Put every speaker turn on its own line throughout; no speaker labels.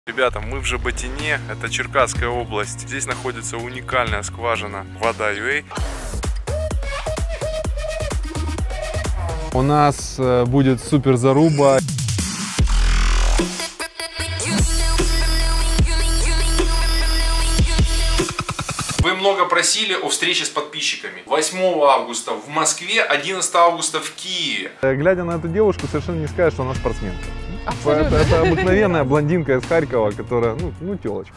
Ребята, мы в Жаботине, это Черкасская область. Здесь находится уникальная скважина Вода.ua. У нас будет супер заруба.
Вы много просили о встрече с подписчиками. 8 августа в Москве, 11 августа в Киеве.
Глядя на эту девушку, совершенно не скажешь, что она спортсменка. Это обыкновенная блондинка из Харькова, которая, ну телочка.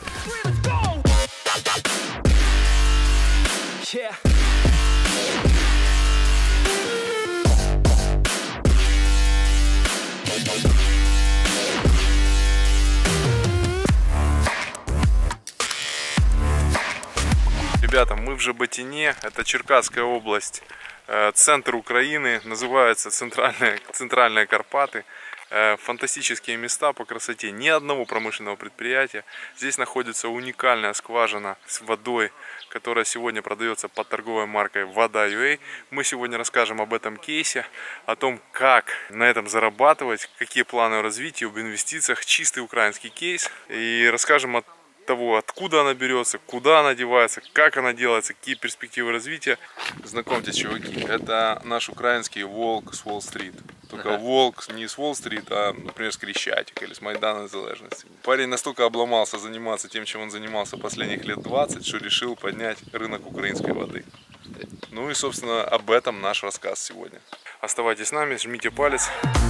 Ребята, мы в Жаботине, это Черкасская область, центр Украины, называется Центральные Карпаты. Фантастические места по красоте, ни одного промышленного предприятия. Здесь находится уникальная скважина с водой, которая сегодня продается под торговой маркой Вода.ua. Мы сегодня расскажем об этом кейсе, о том, как на этом зарабатывать, какие планы развития, об инвестициях, чистый украинский кейс. И расскажем о того, откуда она берется, куда она девается, как она делается, какие перспективы развития. Знакомьтесь, чуваки, это наш украинский волк с Уолл-стрит. Только волк не с Уолл-стрит, а, например, с Крещатика или с Майдана Незалежности. Парень настолько обломался заниматься тем, чем он занимался последних лет 20, что решил поднять рынок украинской воды. Ну и, собственно, об этом наш рассказ сегодня. Оставайтесь с нами, жмите палец.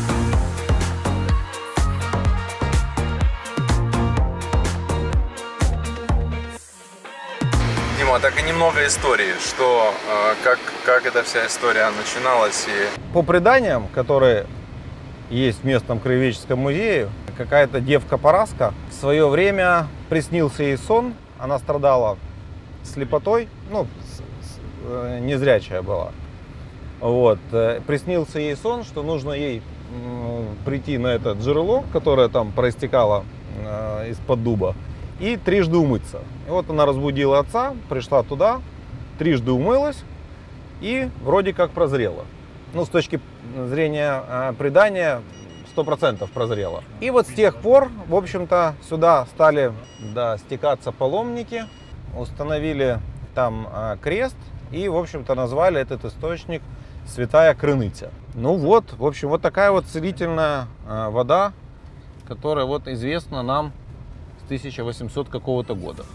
Так и немного истории, что, как эта вся история начиналась.
По преданиям, которые есть в местном краеведческом музее, какая-то девка-параска в свое время приснился ей сон, она страдала слепотой, незрячая была. Вот. Приснился ей сон, что нужно ей прийти на это жерло, которое там проистекало из-под дуба, и трижды умыться. И вот она разбудила отца, пришла туда, трижды умылась и вроде как прозрела. Ну, с точки зрения предания, 100% прозрела. И вот с тех пор, в общем-то, сюда стали стекаться паломники, установили там крест и, в общем-то, назвали этот источник Святая Крыниця. Ну вот, в общем, вот такая вот целительная вода, которая вот известна нам 1800 какого-то года.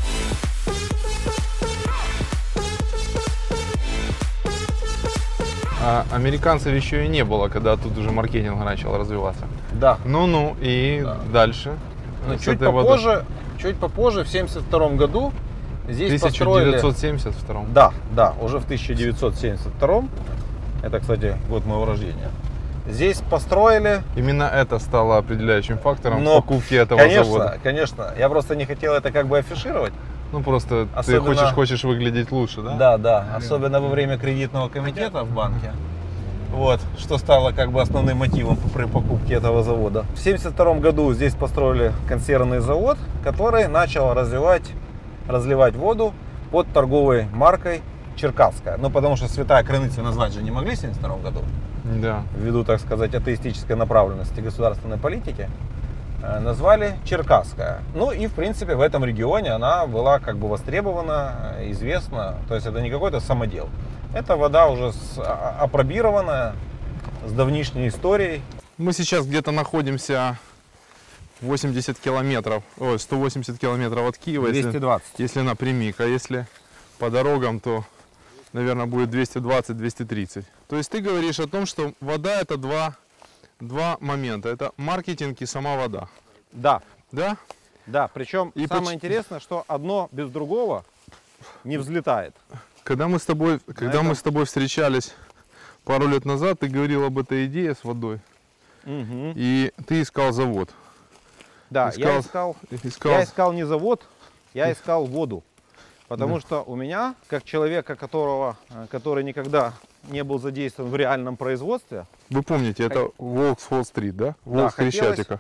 А американцев еще и не было, когда тут уже маркетинг начал развиваться.
Да.
И да. Дальше.
Но чуть попозже, в 1972 году здесь построили...
1972?
Да, уже в 1972. Это, кстати, год моего рождения. Здесь построили...
Именно это стало определяющим фактором покупки этого завода.
Конечно. Я просто не хотел это как бы афишировать.
Ну просто
особенно...
ты хочешь выглядеть лучше, да?
Да. Особенно во время кредитного комитета в банке. Вот, что стало как бы основным мотивом при покупке этого завода. В 1972 году здесь построили консервный завод, который начал разливать воду под торговой маркой Черкасская. Ну, потому что Святая Крыниця назвать же не могли в 1972 году.
Да.
Ввиду, так сказать, атеистической направленности государственной политики, назвали Черкасская. Ну и, в принципе, в этом регионе она была как бы востребована, известна. То есть это не какой-то самодел. Это вода уже апробированная, с давнишней историей.
Мы сейчас где-то находимся 180 километров от Киева.
220.
Если напрямик, а если по дорогам, то, наверное, будет 220-230. То есть ты говоришь о том, что вода — это два момента. Это маркетинг и сама вода.
Да.
Да?
Да, причем самое интересное, что одно без другого не взлетает.
Когда мы с тобой встречались пару лет назад, ты говорил об этой идее с водой.
Угу.
И ты искал завод.
Да, я искал не завод, я искал воду. Потому что у меня, как человека, который никогда не был задействован в реальном производстве.
Вы помните, это волк с Уолл-стрит, да? Волк с Крещатика.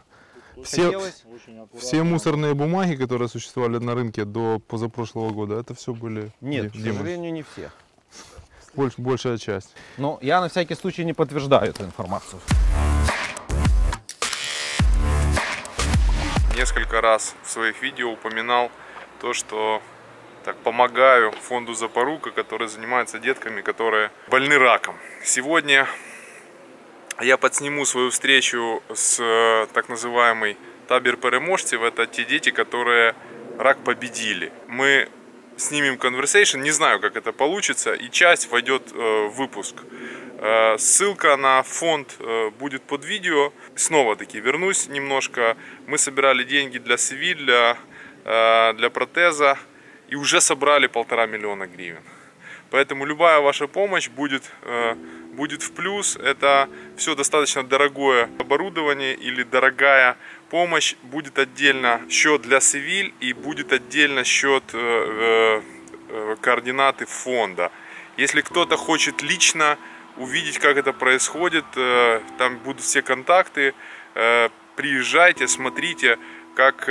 Все мусорные бумаги, которые существовали на рынке до позапрошлого года, это все были...
Нет, к сожалению, не все.
Большая часть.
Но я на всякий случай не подтверждаю эту информацию.
несколько раз в своих видео упоминал то, что помогаю фонду Запорука, который занимается детками, которые больны раком. Сегодня я подсниму свою встречу с так называемой табір переможців. Это те дети, которые рак победили. Мы снимем conversation, не знаю, как это получится, и часть войдет в выпуск. Ссылка на фонд будет под видео. Снова-таки вернусь немножко. Мы собирали деньги для Севиль, для протеза, и уже собрали 1,5 миллиона гривен. Поэтому любая ваша помощь будет в плюс. Это все достаточно дорогое оборудование или дорогая помощь. Будет отдельно счет для Севиль и будет отдельно счет координаты фонда. Если кто-то хочет лично увидеть, как это происходит, там будут все контакты. Приезжайте, смотрите, как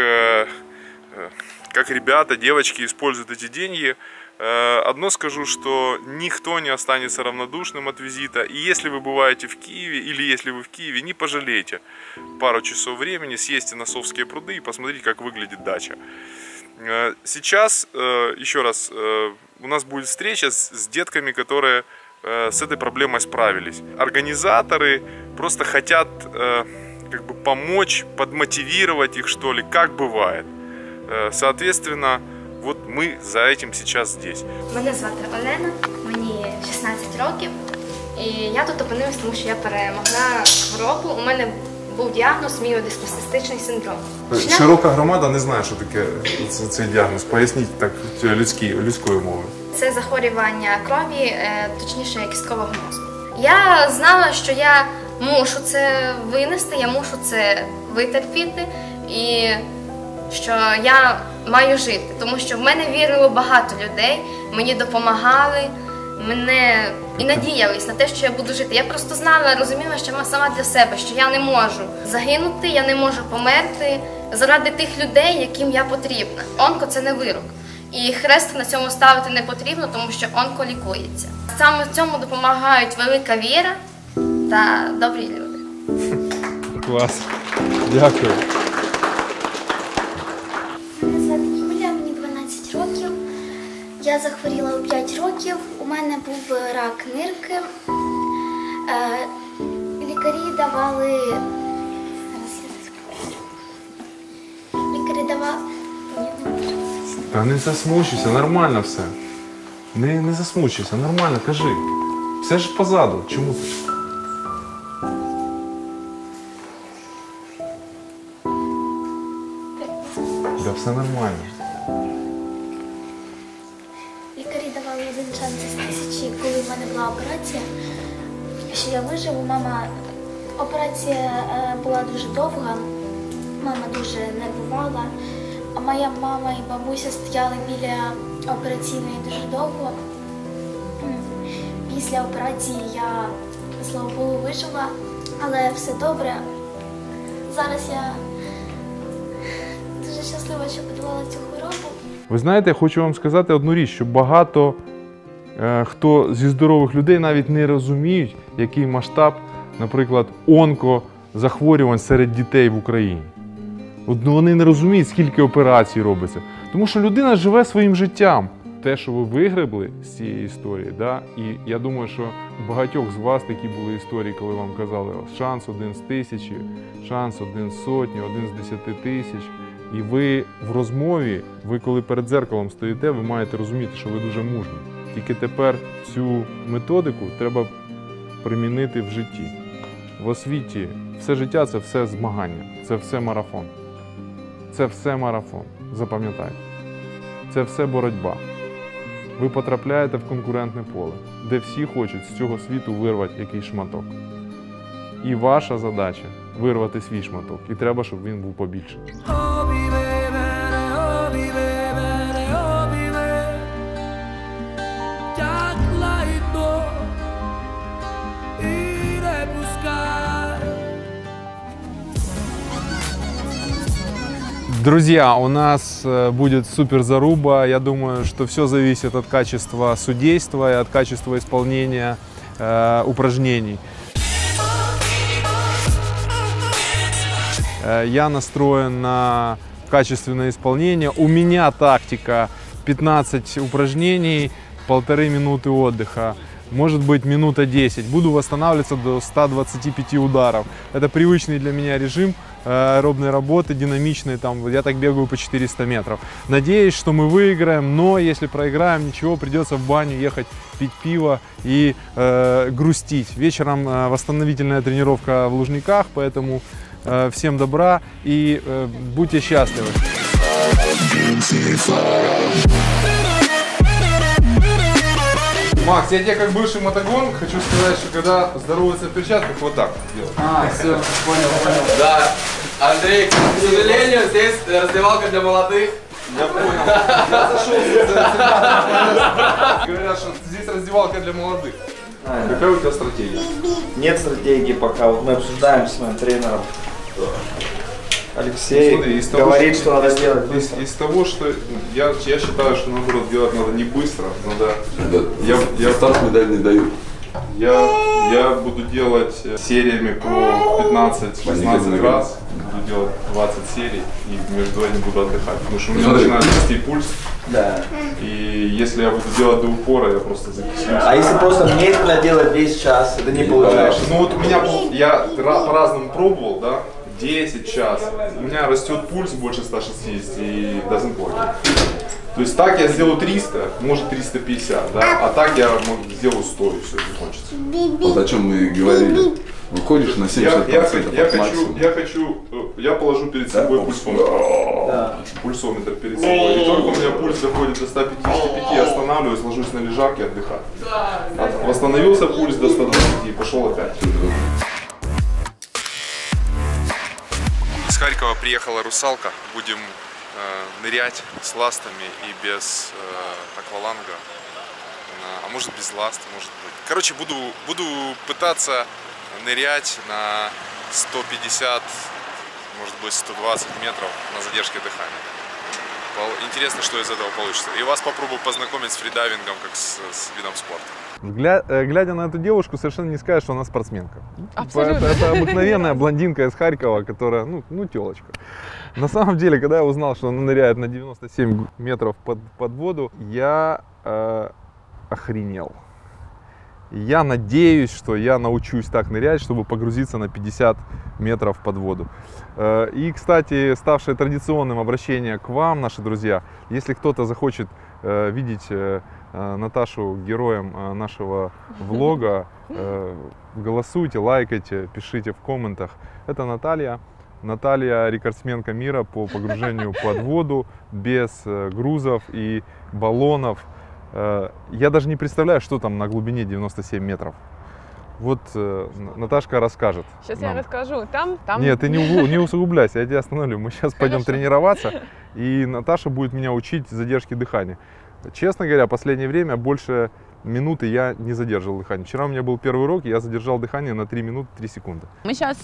ребята, девочки используют эти деньги. Одно скажу, что никто не останется равнодушным от визита. И если вы бываете в Киеве, или если вы в Киеве, не пожалейте пару часов времени, съездите на Совские пруды и посмотрите, как выглядит дача. Сейчас, еще раз, у нас будет встреча с детками, которые с этой проблемой справились. Организаторы просто хотят помочь, подмотивировать их, что ли, как бывает. Соответственно, вот мы за этим сейчас здесь.
Мене звати Олена, мені 16 років. І я тут опинилась, тому що я перемогла хворобу. У мене був діагноз міодиспостичний синдром.
Широка громада не знає, що таке цей діагноз. Поясніть так людською мовою.
Це захворювання крові, точніше кісткового мозку. Я знала, що я мушу це винести, я мушу це витерпіти і що я маю жити, тому що в мене вірило багато людей, мені допомагали, мене і надіялись на те, що я буду жити. Я просто знала, розуміла, що я сама для себе, що я не можу загинути, я не можу померти заради тих людей, яким я потрібна. Онко – це не вирок. І хрест на цьому ставити не потрібно, тому що онко лікується. Саме в цьому допомагають велика віра та добрі люди.
Клас. Дякую.
Мене звати Юля, мені 12 років. Я захворіла у 5 років. У мене був рак нирки. Лікарі давали...
Та не засмучуйся, нормально все. Не засмучуйся, нормально, кажи. Все ж позаду, чому ти? Да все нормально.
Лікарі давали один шанс із 1000, коли в мене була операція. Що я виживу, операція була дуже довга, мама дуже нервувала. А моя мама і бабуся стояли біля операційної дуже довго. Після операції я, слава Богу, вижила, але все добре. Зараз я дуже щаслива, що подолала цю хворобу.
Ви знаєте, я хочу вам сказати одну річ, що багато хто зі здорових людей навіть не розуміють, який масштаб, наприклад, онкозахворювань серед дітей в Україні. Вони не розуміють, скільки операцій робиться. Тому що людина живе своїм життям. Те, що ви вигребли з цієї історії, да? І я думаю, що у багатьох з вас такі були історії, коли вам казали, шанс 1 з 1000, шанс 1 з сотні, 1 з 10 тисяч. І ви в розмові, ви коли перед дзеркалом стоїте, ви маєте розуміти, що ви дуже мужні. Тільки тепер цю методику треба примінити в житті. В освіті все життя – це все змагання, це все марафон. Це все марафон, запам'ятайте. Це все боротьба. Ви потрапляєте в конкурентне поле, де всі хочуть з цього світу вирвати якийсь шматок. І ваша задача – вирвати свій шматок. І треба, щоб він був побільший. Друзья, у нас будет супер заруба. Я думаю, что все зависит от качества судейства и от качества исполнения упражнений. Я настроен на качественное исполнение. У меня тактика 15 упражнений, 1,5 минуты отдыха. Может быть, минута 10. Буду восстанавливаться до 125 ударов. Это привычный для меня режим аэробной работы, динамичный. Там, я так бегаю по 400 метров. Надеюсь, что мы выиграем, но если проиграем, ничего, придется в баню ехать, пить пиво и грустить. Вечером восстановительная тренировка в Лужниках, поэтому всем добра и будьте счастливы. Макс, я тебе как бывший мотогон хочу сказать, что когда здороваются в перчатках, вот так делать.
Все, понял. Да, Андрей, к сожалению, здесь раздевалка для молодых.
Я понял. Я зашел здесь. Говорят, что здесь раздевалка для молодых. Какая у тебя стратегия?
Нет стратегии пока. Вот мы обсуждаем с моим тренером. Алексей говорит, что надо делать быстро.
Из того, что я считаю, что наоборот делать надо не быстро, надо. Я старт медаль не даю. Я буду делать сериями по 15-16 раз, буду делать 20 серий и между этим буду отдыхать, потому что у меня начинает расти пульс. Да. И если я буду делать до упора, я просто закислюсь.
А если просто медленно делать весь час, это не получается?
Ну вот у меня, я по-разному пробовал, да, 10 час, у меня растет пульс больше 160 и doesn't work. То есть так я сделаю 300, может 350, да, а так я сделаю 100 и все, закончится.
Вот о чем мы говорили. Выходишь на 70%.
Я положу перед собой пульсометр перед собой. И только у меня пульс доходит до 155, я останавливаюсь, ложусь на лежак и отдыхаю. Восстановился пульс до 120 и пошел опять. Из Харькова приехала русалка. Будем нырять с ластами и без акваланга. А может без ласт, может быть. Короче, буду пытаться нырять на 150, может быть 120 метров на задержке дыхания. Интересно, что из этого получится. И вас попробую познакомить с фридайвингом, как с видом спорта. Глядя на эту девушку, совершенно не скажешь, что она спортсменка. Абсолютно. Это обыкновенная блондинка из Харькова, которая, ну телочка. На самом деле, когда я узнал, что она ныряет на 97 метров под воду, я охренел. Я надеюсь, что я научусь так нырять, чтобы погрузиться на 50 метров под воду. И, кстати, ставшее традиционным обращение к вам, наши друзья, если кто-то захочет видеть Наташу героем нашего влога, голосуйте, лайкайте, пишите в комментах. Это Наталья. Наталья рекордсменка мира по погружению под воду без грузов и баллонов. Я даже не представляю, что там на глубине 97 метров. Вот Наташка расскажет.
Сейчас я расскажу. Там...
Нет, ты не усугубляйся, я тебя остановлю. Мы сейчас пойдем тренироваться, и Наташа будет меня учить задержке дыхания. Честно говоря, в последнее время больше минуты я не задерживал дыхание. Вчера у меня был первый урок, и я задержал дыхание на 3 минуты 3 секунды.
Мы сейчас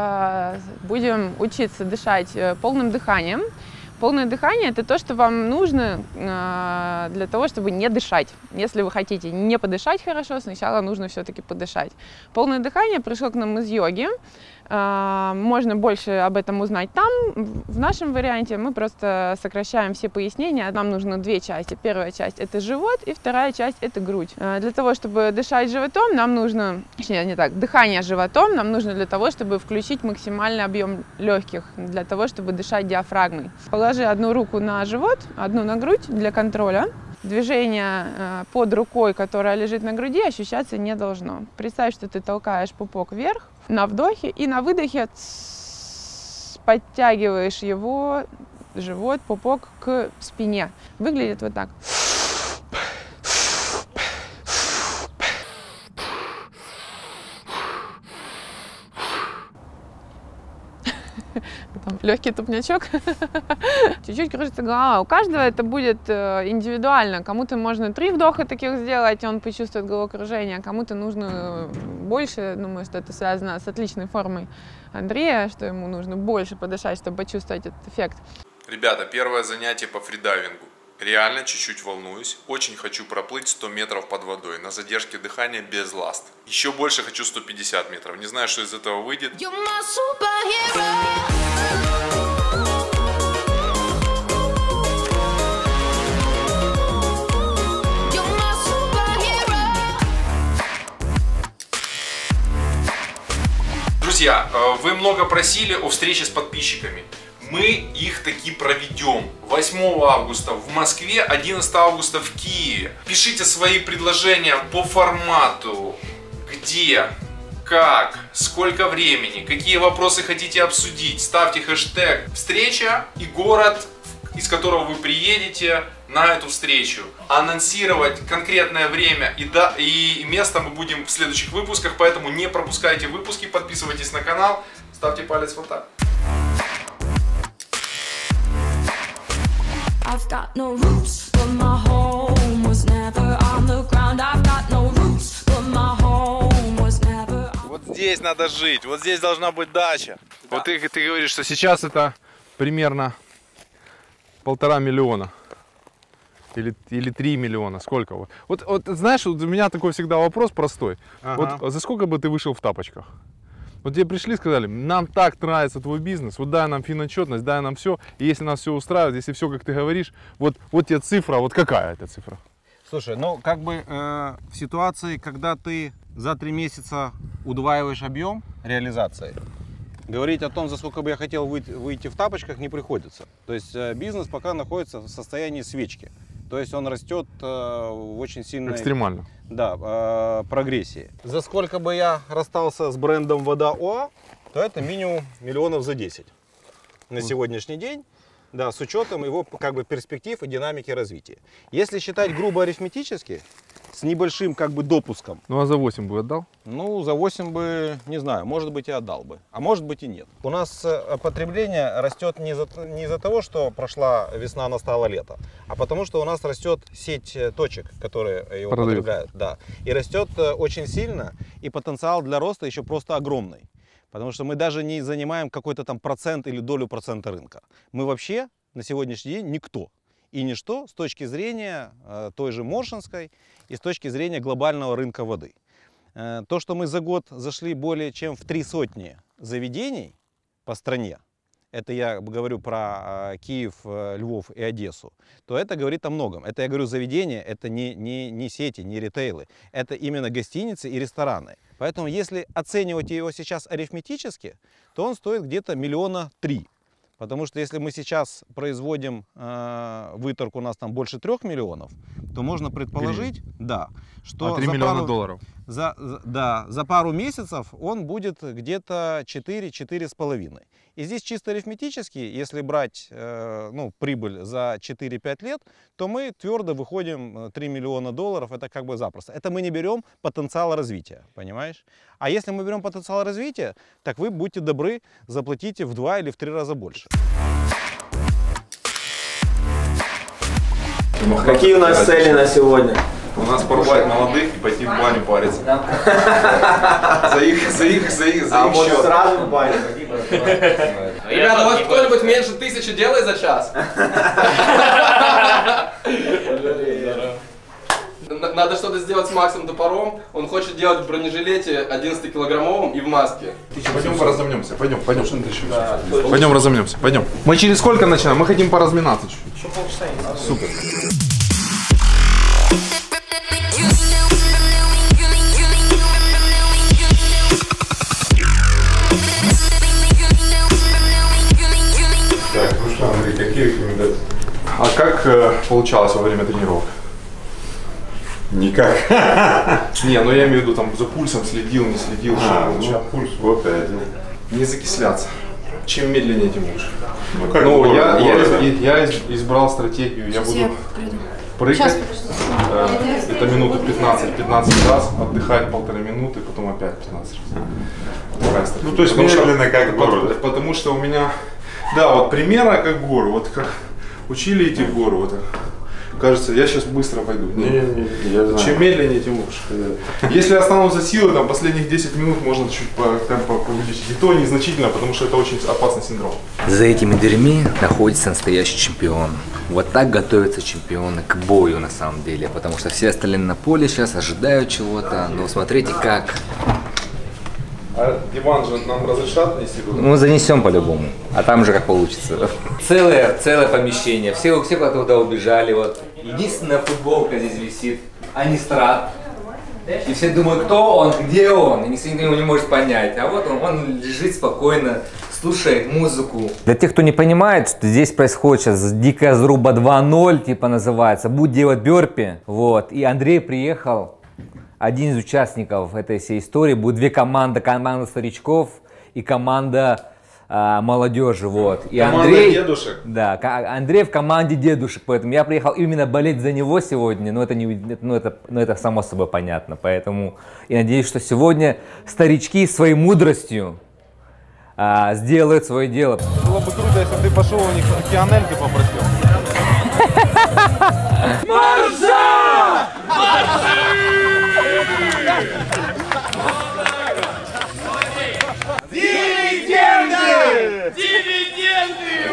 будем учиться дышать полным дыханием. Полное дыхание – это то, что вам нужно для того, чтобы не дышать. Если вы хотите не подышать хорошо, сначала нужно все-таки подышать. Полное дыхание пришло к нам из йоги. Можно больше об этом узнать там. В нашем варианте мы просто сокращаем все пояснения. Нам нужно 2 части. Первая часть – это живот, и вторая часть – это грудь. Для того, чтобы дышать животом, нам нужно, точнее, не так, дыхание животом нам нужно для того, чтобы включить максимальный объем легких, для того, чтобы дышать диафрагмой. Положи одну руку на живот, одну на грудь для контроля. Движение под рукой, которая лежит на груди, ощущаться не должно. Представь, что ты толкаешь пупок вверх на вдохе, и на выдохе подтягиваешь его, живот, пупок к спине. Выглядит вот так. Потом легкий тупнячок. Чуть-чуть кружится голова. У каждого это будет индивидуально. Кому-то можно 3 вдоха таких сделать, он почувствует головокружение, а кому-то нужно больше. Думаю, что это связано с отличной формой Андрея, что ему нужно больше подышать, чтобы почувствовать этот эффект.
Ребята, первое занятие по фридайвингу. Реально чуть-чуть волнуюсь. Очень хочу проплыть 100 метров под водой на задержке дыхания без ласт. Еще больше хочу 150 метров. Не знаю, что из этого выйдет.
вы много просили о встрече с подписчиками. Мы их таки проведем 8 августа в Москве, 11 августа в Киеве. Пишите свои предложения по формату, где, как, сколько времени, какие вопросы хотите обсудить. Ставьте хэштег «Встреча» и город, из которого вы приедете на эту встречу. Анонсировать конкретное время и место мы будем в следующих выпусках, поэтому не пропускайте выпуски, подписывайтесь на канал, ставьте палец вот так.
I've got no roots, but my home was never on the ground. I've got no roots, but my home was never.
Вот здесь надо жить, вот здесь должна быть дача. Да. Вот ты говоришь, что сейчас это примерно 1,5 миллиона. Или 3 миллиона, сколько? Вот знаешь, вот у меня такой всегда вопрос простой. Ага. Вот за сколько бы ты вышел в тапочках? Вот тебе пришли и сказали, нам так нравится твой бизнес, вот дай нам финотчетность, дай нам все, и если нас все устраивает, если все, как ты говоришь, вот тебе цифра, вот какая это цифра?
Слушай, ну как бы в ситуации, когда ты за 3 месяца удваиваешь объем реализации, говорить о том, за сколько бы я хотел выйти в тапочках, не приходится. То есть бизнес пока находится в состоянии свечки. То есть он растет в очень сильной...
Экстремально.
Да, прогрессии. За сколько бы я расстался с брендом «Вода ОА», то это минимум миллионов за 10 на сегодняшний день. Да, с учетом его как бы перспектив и динамики развития. Если считать грубо арифметически, с небольшим как бы допуском.
Ну а за 8 бы отдал?
Ну за 8 бы, не знаю, может быть и отдал бы, а может быть и нет. У нас потребление растет не из-за того, что прошла весна, настало лето, а потому что у нас растет сеть точек, которые его потребляют. Да. И растет очень сильно, и потенциал для роста еще просто огромный. Потому что мы даже не занимаем какой-то там процент или долю процента рынка. Мы вообще на сегодняшний день никто и ничто с точки зрения той же Моршинской и с точки зрения глобального рынка воды. То, что мы за год зашли более чем в 300 заведений по стране, это я говорю про Киев, Львов и Одессу, то это говорит о многом. Это я говорю заведения, это не сети, не ритейлы, это именно гостиницы и рестораны. Поэтому если оценивать его сейчас арифметически, то он стоит где-то 3 миллиона. Потому что если мы сейчас производим выторг, у нас там больше 3 миллионов, то можно предположить, да, что
3 миллиона долларов.
За пару месяцев он будет где-то 4-4,5. И здесь чисто арифметически, если брать прибыль за 4-5 лет, то мы твердо выходим 3 миллиона долларов, это как бы запросто. Это мы не берем потенциал развития, понимаешь? А если мы берем потенциал развития, так вы, будьте добры, заплатите в 2 или в 3 раза больше.
Какие у нас цели на сегодня?
У нас порвать молодых и пойти в баню париться. За их
счет. Сразу в баню. Ребята, вот кто-нибудь меньше 1000 делает за час? Надо что-то сделать с Максом Топором. Он хочет делать в бронежилете 11-килограммовом и в маске.
Пойдем поразомнемся. Пойдем. Пойдем разомнемся. Пойдем. Мы через сколько начинаем? Мы хотим поразминаться чуть-чуть.
Еще полчаса есть.
Супер. Так, ну что, Андрей, какие рекомендации? А как получалось во время тренировок?
Никак.
Не, ну я имею в виду, там за пульсом следил, не следил.
Пульс, вот это.
Не закисляться. Чем медленнее, тем лучше.
Ну, как
я избрал стратегию, я буду прыгать. Это минуту 15 раз, отдыхать 1,5 минуты, потом опять 15 раз.
Ну, то есть медленно как гору.
Потому что у меня, да, вот примерно как гору, вот как учили идти в гору, вот кажется, я сейчас быстро пойду. Чем медленнее, тем лучше. Если останутся силы, там последних 10 минут можно чуть темпо увеличить. И то незначительно, потому что это очень опасный синдром.
За этими дверьми находится настоящий чемпион. Вот так готовятся чемпионы к бою на самом деле. Потому что все остальные на поле сейчас ожидают чего-то. Но смотрите как.
А диван же нам разрешат нести?
Ну, занесем по-любому, а там же как получится. Целое помещение, все куда-то туда убежали. Вот. Единственная футболка здесь висит, Анистрат. И все думают, кто он, где он, и никто его не может понять. А вот он лежит спокойно, слушает музыку. Для тех, кто не понимает, что здесь происходит сейчас дикая заруба 2.0, типа называется, будет делать бёрпи. Вот. И Андрей приехал, один из участников этой всей истории. Будет две команды, команда старичков и команда молодежи. Вот. И
команда
Андрей,
дедушек.
Да, Андрей в команде дедушек, поэтому я приехал именно болеть за него сегодня, но это само собой понятно. Поэтому я надеюсь, что сегодня старички своей мудростью сделают свое дело.
Было бы круто, если ты пошел у них океанельки попросил.
Марша! Дивиденды! Дивиденды!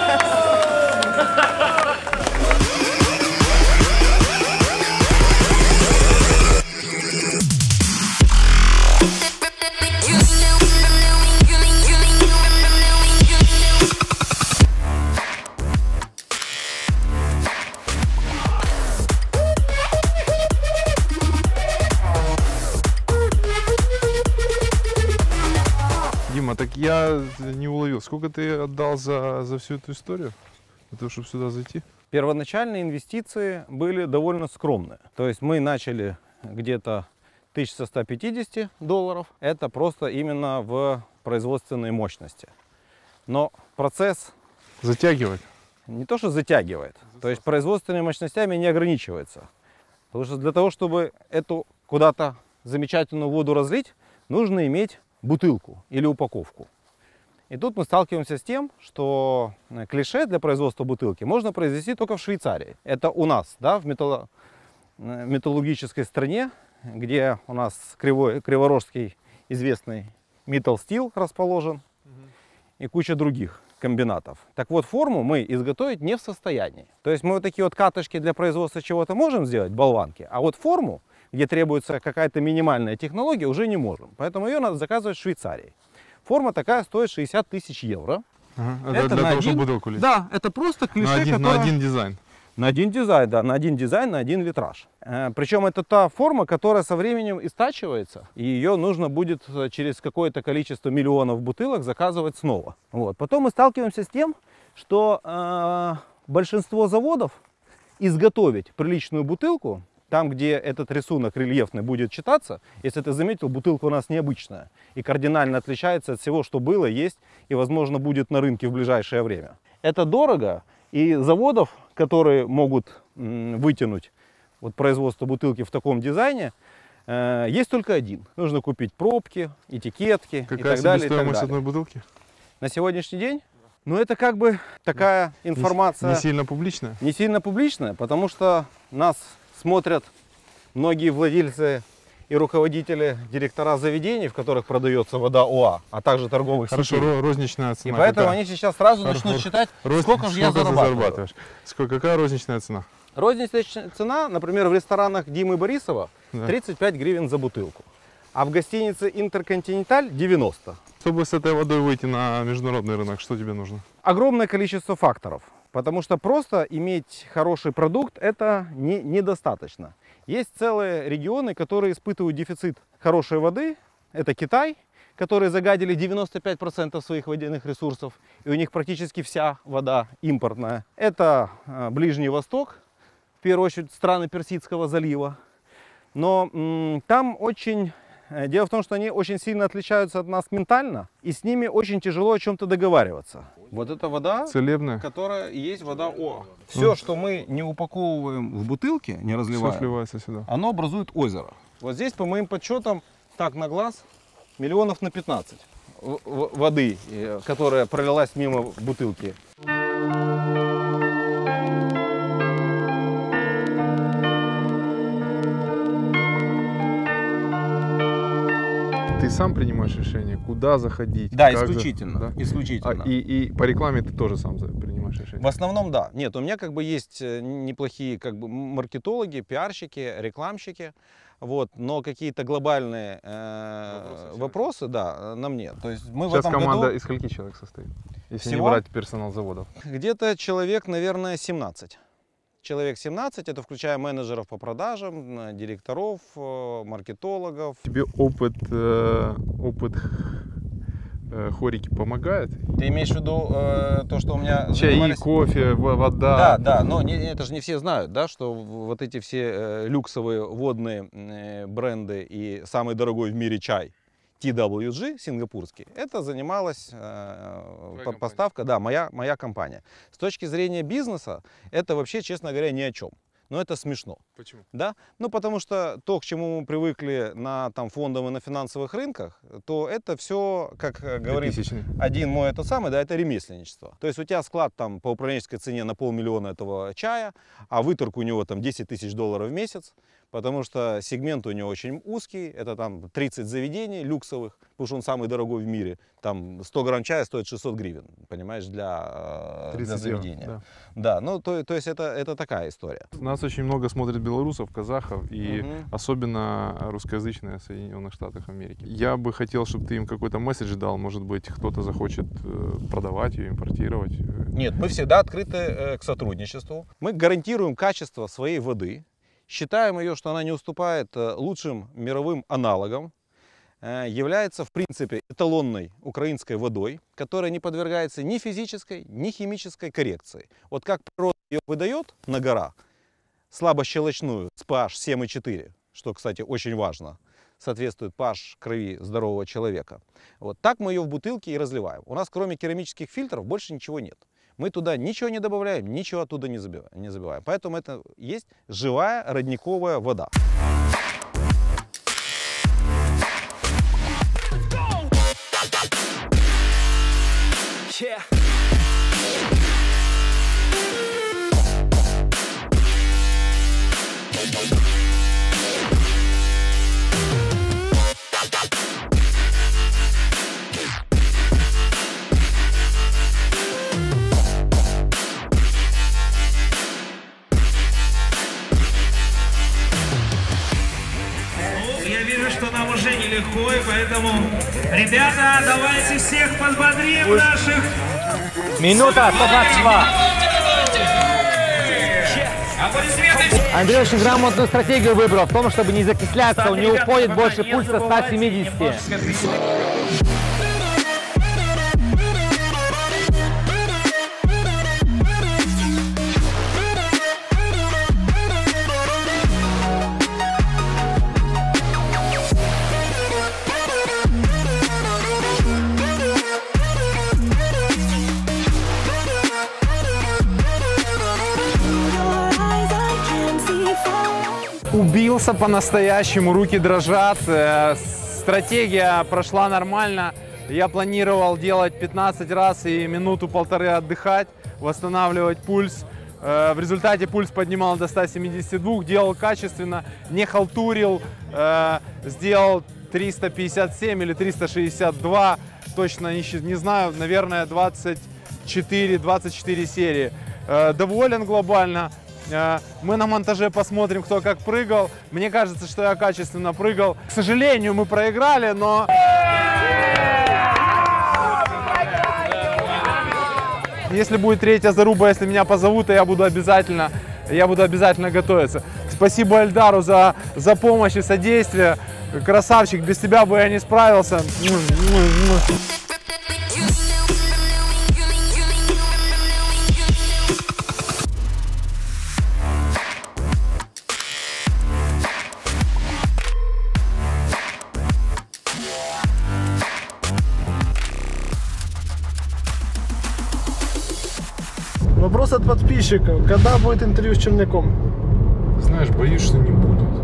Дима, так я не уловил, сколько ты отдал за всю эту историю, для того, чтобы сюда зайти?
Первоначальные инвестиции были довольно скромные. То есть мы начали где-то $1150. Это просто именно в производственной мощности. Но процесс
Затягивает?
не то, что затягивает. То есть производственными мощностями не ограничивается. Потому что для того, чтобы эту куда-то замечательную воду разлить, нужно иметь бутылку или упаковку. И тут мы сталкиваемся с тем, что клише для производства бутылки можно произвести только в Швейцарии. Это у нас, да, в металлургической стране, где у нас Криворожский известный Metal Steel расположен и куча других комбинатов. Так вот, форму мы изготовить не в состоянии. То есть мы вот такие вот катышки для производства чего-то можем сделать, болванки, а вот форму, где требуется какая-то минимальная технология, уже не можем. Поэтому ее надо заказывать в Швейцарии. Форма такая стоит 60 тысяч евро.
Ага. Это для того, чтобы бутылку лить?
Да, это просто клише,
на один дизайн.
На один дизайн, да, на один дизайн, на один витраж. Причем это та форма, которая со временем истачивается, и ее нужно будет через какое-то количество миллионов бутылок заказывать снова. Вот. Потом мы сталкиваемся с тем, что большинство заводов изготовить приличную бутылку, там, где этот рисунок рельефный будет читаться, если ты заметил, бутылка у нас необычная и кардинально отличается от всего, что было, есть и, возможно, будет на рынке в ближайшее время. Это дорого, и заводов, которые могут вытянуть вот производство бутылки в таком дизайне, есть только один. Нужно купить пробки, этикетки и так далее.
Какая себестоимость одной бутылки?
На сегодняшний день? Ну, это как бы такая информация...
Не сильно публичная?
Не сильно публичная, потому что нас смотрят многие владельцы и руководители, директора заведений, в которых продается вода ОА, а также торговых сетей.
Хорошо, розничная цена.
И поэтому они сейчас сразу начнут считать, сколько же я зарабатываю.
Какая розничная цена?
Розничная цена, например, в ресторанах Димы Борисова 35 гривен за бутылку, а в гостинице Интерконтиненталь 90.
Чтобы с этой водой выйти на международный рынок, что тебе нужно?
Огромное количество факторов. Потому что просто иметь хороший продукт это недостаточно. Есть целые регионы, которые испытывают дефицит хорошей воды. Это Китай, которые загадили 95% своих водяных ресурсов. И у них практически вся вода импортная. Это Ближний Восток, в первую очередь страны Персидского залива. Но там очень... Дело в том, что они очень сильно отличаются от нас ментально, и с ними очень тяжело о чем-то договариваться. Вот эта вода,
целебная, которая
и есть вода ОА. Все, что мы не упаковываем в бутылки, не разливаем,
все сливается сюда.
Оно образует озеро. Вот здесь, по моим подсчетам, так на глаз, миллионов на 15 воды, которая пролилась мимо бутылки.
Ты сам принимаешь решение, куда заходить?
Да, исключительно. Да? Исключительно.
И по рекламе ты тоже сам принимаешь решение?
В основном, да. Нет, у меня как бы есть неплохие как бы маркетологи, пиарщики, рекламщики. Вот, но какие-то глобальные вопросы, да, на мне. То есть мы
сейчас
в этом
команда
году...
из скольки человек состоит? Если
всего?
не брать персонал заводов.
Где-то человек, наверное, 17. человек 17, это включая менеджеров по продажам, директоров, маркетологов.
Тебе опыт хорики помогает?
Ты имеешь в виду то, что у меня...
Чаи, кофе, вода?
Да, но это же не все знают, да, что вот эти все люксовые водные бренды и самый дорогой в мире чай TWG сингапурский, это занималась поставка, да, моя компания. С точки зрения бизнеса, это вообще, честно говоря, ни о чем. Но это смешно.
Почему?
Да? Ну, потому что то, к чему мы привыкли на там, фондовых и на финансовых рынках, то это все, как говорит один мой это ремесленничество. То есть у тебя склад там по управленческой цене на $500 000 этого чая, а выторг у него там $10 000 в месяц, потому что сегмент у него очень узкий, это там 30 заведений люксовых, потому что он самый дорогой в мире. Там 100 грамм чая стоит 600 гривен, понимаешь, для заведения. Да, ну то есть это такая история.
Нас очень много смотрят белорусов, казахов и особенно русскоязычные в Соединенных Штатах Америки. Я бы хотел, чтобы ты им какой-то месседж дал, может быть, кто-то захочет продавать ее, импортировать.
Нет, мы всегда открыты к сотрудничеству. Мы гарантируем качество своей воды, считаем ее, что она не уступает лучшим мировым аналогам, является в принципе эталонной украинской водой, которая не подвергается ни физической, ни химической коррекции. Вот как природа ее выдает на гора, слабощелочную с pH 7,4, что, кстати, очень важно, соответствует pH крови здорового человека. Вот так мы ее в бутылке и разливаем. У нас кроме керамических фильтров больше ничего нет. Мы туда ничего не добавляем, ничего оттуда не забиваем. Поэтому это есть живая родниковая вода.
Я вижу, что нам уже нелегко, и поэтому, ребята, давайте всех подбодрим наших.
Минута 122. Андрей очень грамотную стратегию выбрал в том, чтобы не закисляться, у него уходит больше пульса 170.
Убился по-настоящему, руки дрожат, стратегия прошла нормально. Я планировал делать 15 раз и минуту-полторы отдыхать, восстанавливать пульс. В результате пульс поднимал до 172, делал качественно, не халтурил, сделал 357 или 362, точно не знаю, наверное 24 серии. Доволен глобально. Мы на монтаже посмотрим, кто как прыгал. Мне кажется, что я качественно прыгал. К сожалению, мы проиграли, но... Если будет третья заруба, если меня позовут, то я буду обязательно готовиться. Спасибо Эльдару за помощь и содействие. Красавчик, без тебя бы я не справился.
Вопрос от подписчиков. Когда будет интервью с Черняком?
Знаешь, боюсь, что не будет.